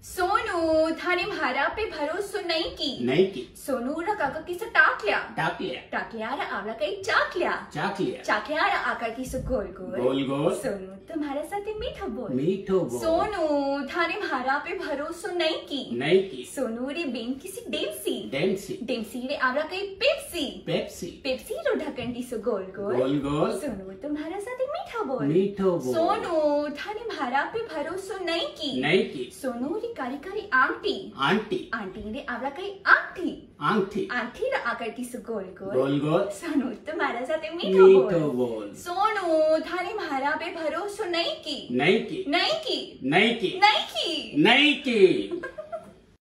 सोनू थाने म्हारा पे भरोसो नहीं की सोनू रा काका किसे टाकल्या टाकल्या रा आवला काही चाकल्या रा आकार किसे गोल सोनू तुम्हारे साथ मीठो बोल सोनू थाने म्हारा पे भरोसो नहीं की सोनू रे बेन किसी डेमसी रे आवला काही पेप्सी रो ढक्कन किसे गोल सोनू तुम्हारे साथ मीठो बोल सोनू थाने म्हारा पे भरोसो नहीं की सोनू री कारी आंटी रे आवला काही आंटी रा आकार किसे गोल सोनू तुम्हारे साथ मीठो बोल सोनू थाने म्हारा पे भरोसो नहीं की